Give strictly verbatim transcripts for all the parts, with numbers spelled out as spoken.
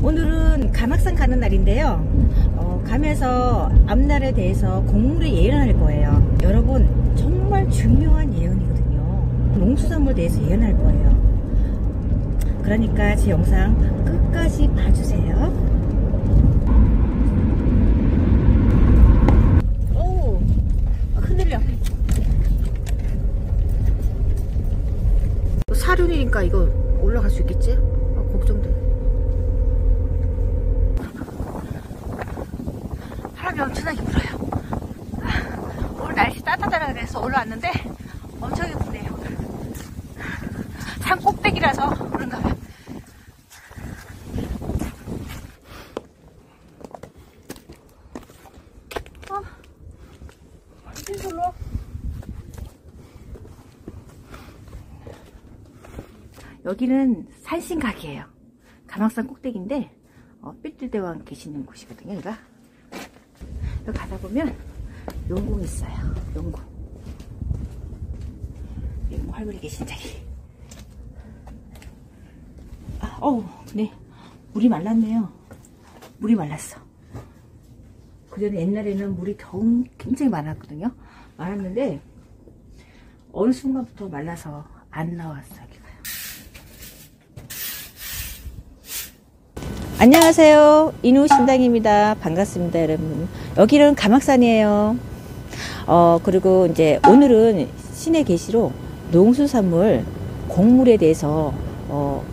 오늘은 가막산 가는 날인데요. 어, 가면서 앞날에 대해서 공물에 예언할 거예요. 여러분, 정말 중요한 예언이거든요. 농수산물에 대해서 예언할 거예요. 그러니까 제 영상 끝까지 봐주세요. 오, 흔들려. 사륜이니까 이거 올라갈 수 있겠지? 아, 걱정돼. 바람이 엄청나게 불어요. 오늘 날씨 따뜻하다 그래서 올라왔는데 엄청나게 부네요. 산 꼭대기라서 그런가 봐요. 어, 완전 별로. 여기는 산신각이에요. 가막산 꼭대기인데 어, 삘뜰대왕 계시는 곳이거든요. 여기가. 여기 가다 보면 용궁이 있어요. 용궁. 용궁 할머니 계신 자리. 아, 어우, 네. 물이 말랐네요. 물이 말랐어. 그전에 옛날에는 물이 더 굉장히 많았거든요. 많았는데 어느 순간부터 말라서 안 나왔어요. 안녕하세요. 인후신당입니다. 반갑습니다, 여러분. 여기는 가막산이에요. 어, 그리고 이제 오늘은 신의 계시로 농수산물 곡물에 대해서 어,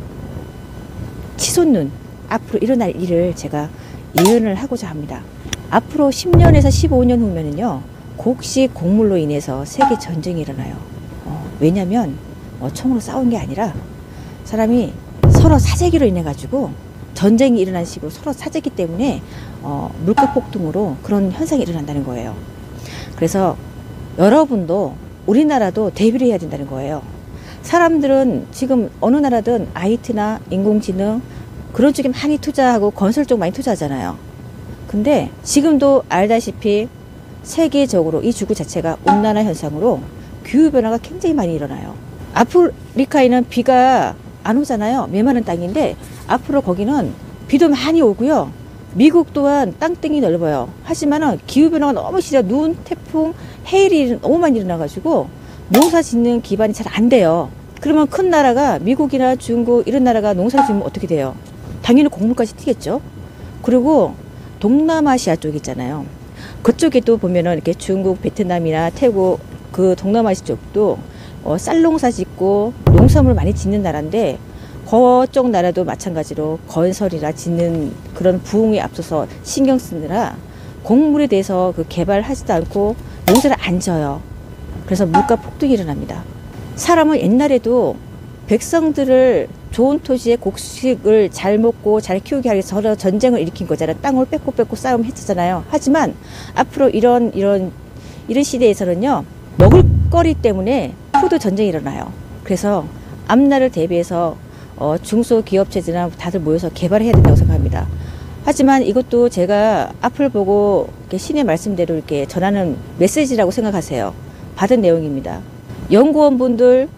치솟는 앞으로 일어날 일을 제가 예언을 하고자 합니다. 앞으로 십 년에서 십오 년 후면은요, 곡식 곡물로 인해서 세계 전쟁이 일어나요. 어, 왜냐면 어, 총으로 싸운 게 아니라 사람이 서로 사재기로 인해 가지고 전쟁이 일어난 식으로 서로 사재기 때문에 어, 물가 폭등으로 그런 현상이 일어난다는 거예요. 그래서 여러분도 우리나라도 대비를 해야 된다는 거예요. 사람들은 지금 어느 나라든 아이티나 인공지능 그런 쪽에 많이 투자하고 건설 쪽 많이 투자하잖아요. 근데 지금도 알다시피 세계적으로 이 지구 자체가 온난화 현상으로 기후변화가 굉장히 많이 일어나요. 아프리카에는 비가 안 오잖아요. 메마른 땅인데 앞으로 거기는 비도 많이 오고요. 미국 또한 땅덩이 넓어요. 하지만은 기후변화가 너무 심해요. 눈, 태풍, 해일이 너무 많이 일어나가지고 농사 짓는 기반이 잘 안 돼요. 그러면 큰 나라가 미국이나 중국 이런 나라가 농사를 짓면 어떻게 돼요? 당연히 곡물까지 튀겠죠. 그리고 동남아시아 쪽 있잖아요. 그쪽에도 보면은 이렇게 중국, 베트남이나 태국 그 동남아시아 쪽도 어, 쌀 농사 짓고 농산물 많이 짓는 나라인데 그쪽 나라도 마찬가지로 건설이나 짓는 그런 부흥에 앞서서 신경 쓰느라 곡물에 대해서 그 개발하지도 않고 농사를 안 져요. 그래서 물가 폭등이 일어납니다. 사람은 옛날에도 백성들을 좋은 토지에 곡식을 잘 먹고 잘 키우게 하기 위해서 서로 전쟁을 일으킨 거잖아요. 땅을 뺏고 뺏고 싸움 했었잖아요. 하지만 앞으로 이런 이런 이런 시대에서는요, 먹을거리 때문에 푸드 전쟁이 일어나요. 그래서 앞날을 대비해서 어, 중소기업체들이나 다들 모여서 개발을 해야 된다고 생각합니다. 하지만 이것도 제가 앞을 보고 이렇게 신의 말씀대로 이렇게 전하는 메시지라고 생각하세요. 받은 내용입니다. 연구원분들,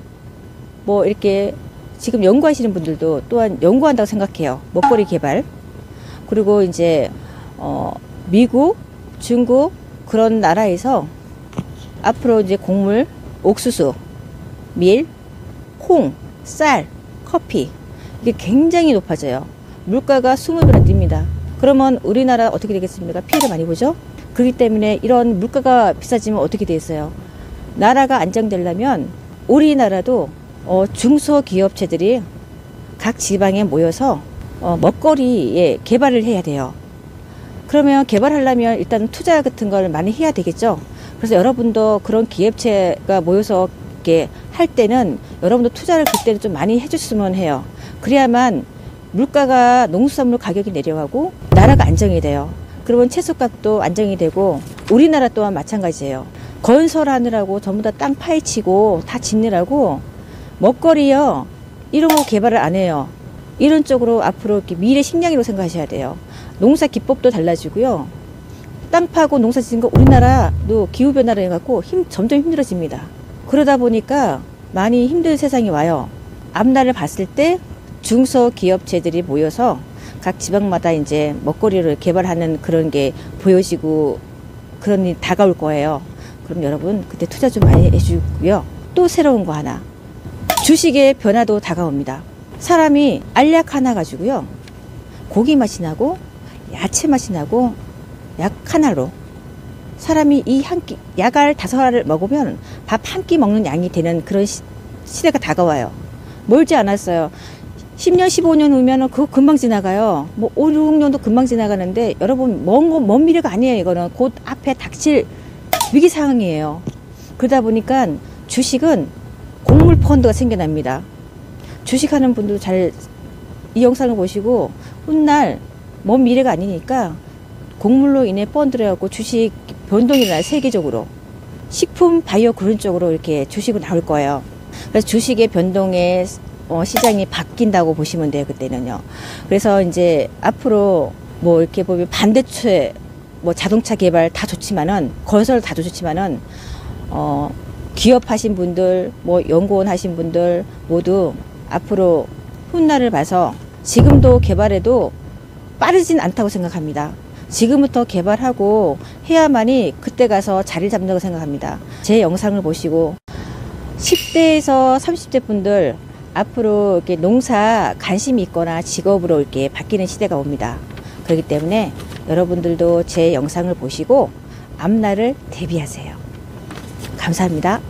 뭐 이렇게 지금 연구하시는 분들도 또한 연구한다고 생각해요. 먹거리 개발. 그리고 이제 어, 미국, 중국 그런 나라에서 앞으로 이제 곡물, 옥수수, 밀, 콩, 쌀, 커피 이게 굉장히 높아져요. 물가가 이십 배나 뜁니다. 그러면 우리나라 어떻게 되겠습니까? 피해를 많이 보죠. 그렇기 때문에 이런 물가가 비싸지면 어떻게 되겠어요? 나라가 안정되려면 우리나라도 어, 중소기업체들이 각 지방에 모여서 어, 먹거리에 개발을 해야 돼요. 그러면 개발하려면 일단 투자 같은 걸 많이 해야 되겠죠. 그래서 여러분도 그런 기업체가 모여서 이렇게 할 때는 여러분도 투자를 그때는 좀 많이 해줬으면 해요. 그래야만 물가가 농수산물 가격이 내려가고 나라가 안정이 돼요. 그러면 채소값도 안정이 되고 우리나라 또한 마찬가지예요. 건설하느라고 전부 다 땅 파헤치고 다 짓느라고 먹거리요 이런 거 개발을 안 해요. 이런 쪽으로 앞으로 이렇게 미래 식량이라고 생각하셔야 돼요. 농사 기법도 달라지고요. 땅 파고 농사 짓는 거 우리나라도 기후변화를 해갖고 힘, 점점 힘들어집니다. 그러다 보니까 많이 힘든 세상이 와요. 앞날을 봤을 때 중소기업체들이 모여서 각 지방마다 이제 먹거리를 개발하는 그런 게 보여지고 그런 일이 다가올 거예요. 그럼 여러분 그때 투자 좀 많이 해주고요. 또 새로운 거 하나. 주식의 변화도 다가옵니다. 사람이 알약 하나 가지고요. 고기 맛이 나고 야채 맛이 나고 약 하나로 사람이 이 한 끼, 약알 다섯 알을 먹으면 밥 한 끼 먹는 양이 되는 그런 시, 시대가 다가와요. 멀지 않았어요. 십 년, 십오 년 후면은 그거 금방 지나가요. 뭐 오, 육 년도 금방 지나가는데 여러분 먼, 거, 먼 미래가 아니에요. 이거는 곧 앞에 닥칠 위기 상황이에요. 그러다 보니까 주식은 곡물 펀드가 생겨납니다. 주식하는 분들 잘 이 영상을 보시고 훗날 먼 미래가 아니니까 곡물로 인해 펀드를 해갖고 주식 변동이 일어나요. 세계적으로. 식품, 바이오 그런 쪽으로 이렇게 주식은 나올 거예요. 그래서 주식의 변동에 어, 시장이 바뀐다고 보시면 돼요. 그때는요. 그래서 이제 앞으로 뭐 이렇게 보면 반대체 뭐 자동차 개발 다 좋지만은 건설 다 좋지만은 어, 기업하신 분들 뭐 연구원 하신 분들 모두 앞으로 훗날을 봐서 지금도 개발해도 빠르진 않다고 생각합니다. 지금부터 개발하고 해야만이 그때 가서 자리를 잡는다고 생각합니다. 제 영상을 보시고 십 대에서 삼십 대 분들 앞으로 이렇게 농사 관심이 있거나 직업으로 이렇게 바뀌는 시대가 옵니다. 그렇기 때문에 여러분들도 제 영상을 보시고 앞날을 대비하세요. 감사합니다.